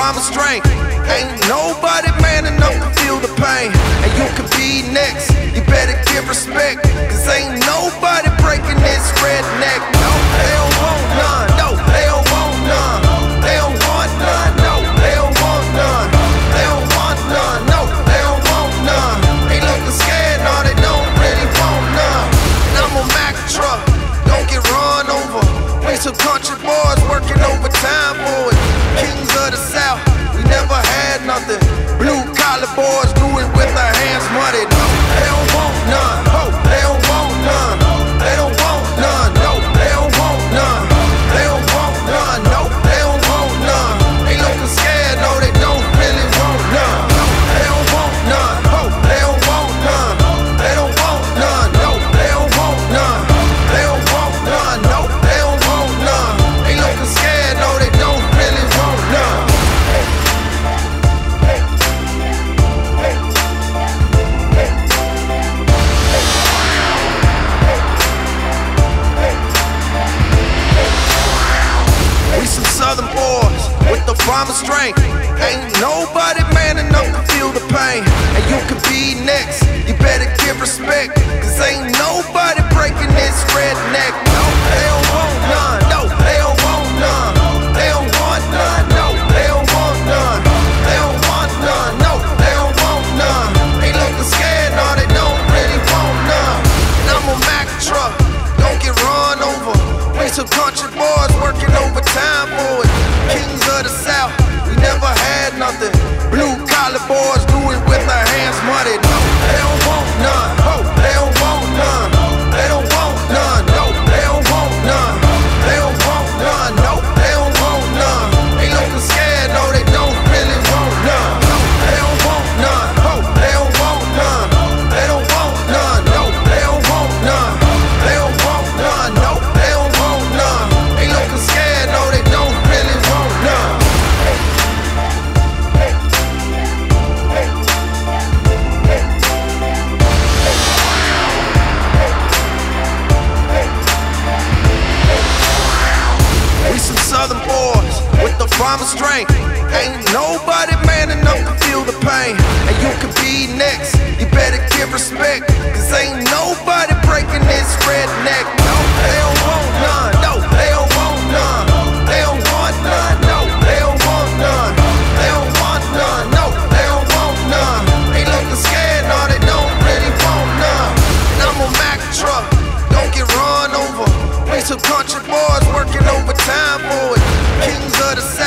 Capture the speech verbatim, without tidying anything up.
farmer's strength. Ain't nobody man enough to feel the pain. And you could be next, you better give respect, cause ain't nobody breaking this redneck. No, they don't want none. No, they don't want none. They don't want none. No, they don't want none. They don't want none. No, they don't want none. They looking scared, no, they don't really want none. And I'm a Mack truck, don't get run over. We some country boys working overtime for it. Kings of the South, we never had nothing. Blue collar boys do it with their hands muddy. No, they don't want none. Oh, they don't want none. They don't want none. No, they don't want none. They don't want none. No, they don't want none. They looking scared, no, they don't really want none. No, they don't want none. Oh, they don't want none. They don't want none. No, they don't want none. They don't want none. No, they don't want none. They looking scared, no, they don't really want none. We some southern boys with the farmer's strength. Ain't nobody man enough to feel the pain. And you could be next, you better give respect, cause ain't nobody breaking this redneck. No, they don't want none. No, they don't want none. They don't want none. No, they don't want none. They don't want none. No, they don't want none. They looking scared, no, they don't really want none. And I'm a Mack truck, don't get run over. We some country boys working overtime for it. Kings of the South, we never had nothing. Blue collar boys do it with their hands muddy. No, they don't want none. Oh, they don't want none. They don't want none. No, they don't want none. They don't want none. No, they don't want none. They looking scared, no, they don't really want none. No, they don't want none. Oh, they don't want none. They don't want none. No, they don't want none. They don't want none. No, they don't want none. They looking scared, no, they don't really want none. We some southern boys with the farmer's strength. Ain't nobody man enough to feel the pain. And you could be next, you better give respect, cause ain't nobody breaking this redneck. No, they don't want none. No, they don't want none. They don't want none. No, they don't want none. They don't want none. No, they don't want none. They looking scared, no, they don't really want none. And I'm a Mack truck, don't get run over. We some country boys working overtime for it. Kings of the South.